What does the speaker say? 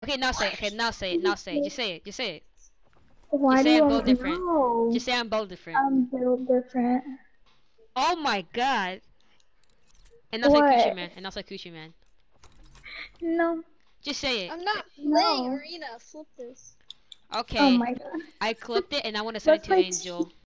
Okay, now say it. Okay, now say it. Now say it. Just say it. Just say it. Why Just do say you I'm want built to different. know? Just say I'm built different. I'm built different. Oh my god. And now say Coochie What? Man. And now say Coochie Man. No. Just say it. I'm not playing No. Arena. Flip this. Oh Okay. my god. I clipped it and I want to send it Let's to play. Angel.